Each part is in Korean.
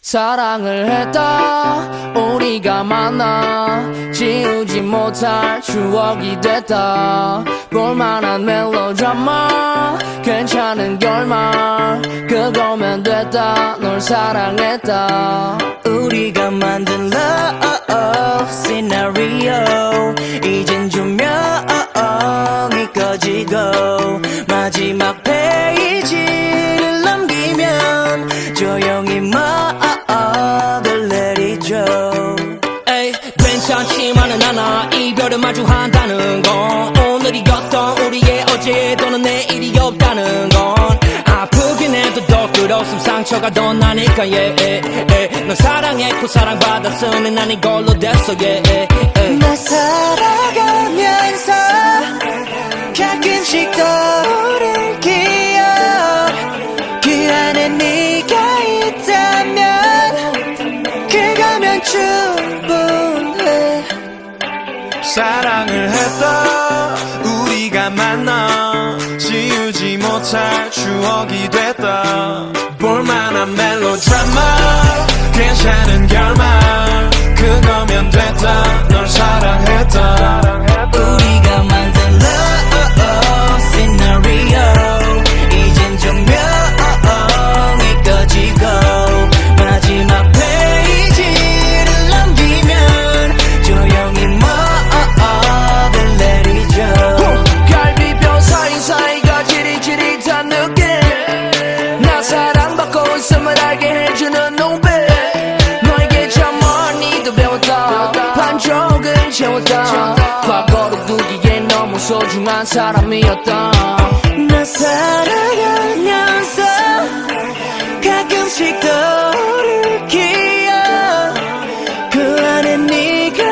사랑을 했다 우리가 만나 지우지 못할 추억이 됐다 볼만한 멜로드라마 괜찮은 결말 그거면 됐다 널 사랑했다 우리가 만든 love scenario 이젠 조명이 꺼지고 마지막 페이지를 넘기면 조용히 에이, 괜찮지만은 않아 이별을 마주한다는 건 오늘이 어떤 우리의 어제 또는 내일이 없다는 건 아프긴 해도 더 끝없음 상처가 더 나니까 널 사랑했고 사랑받았으니 난 이걸로 됐어 나 살아가면서 가끔씩 떠오를 기억 그 안에 네가 있다면 그거면 충분해 사랑을 했다 우리가 만나 지우지 못할 추억이 됐다 볼만한 멜로드라마 괜찮은 결말 그거면 됐다 널 사랑했다 우리가 만든 love scenario 이젠 조명이 꺼지고 마지막 페이지를 넘기면 조용히 먹을 내리죠 갈비뼈 사이사이가 지릿지릿한 느낌 나 사랑받고 있음을 알게 해주는 눈빛 너에게 참 많이도 배웠다 반쪽은 채웠다 과거로 두기에 너무 소중한 사람이었다 나 살아가면서 가끔씩 떠오를 기억 그 안에 네가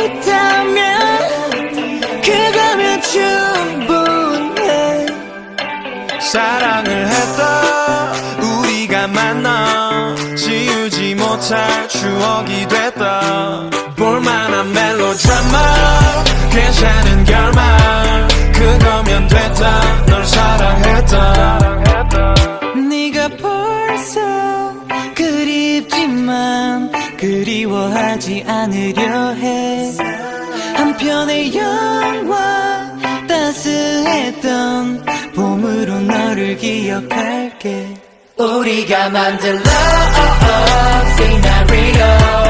있다면 그거면 충분해 사랑을 했다 우리가 만나 지우지 못할 추억이 됐다 볼만한 멜로드라마 괜찮은 결말 그거면 됐다 널 사랑했다 네가 벌써 그립지만 그리워하지 않으려 해 한편의 영화 따스했던 봄으로 너를 기억할게 우리가 만든 love scenario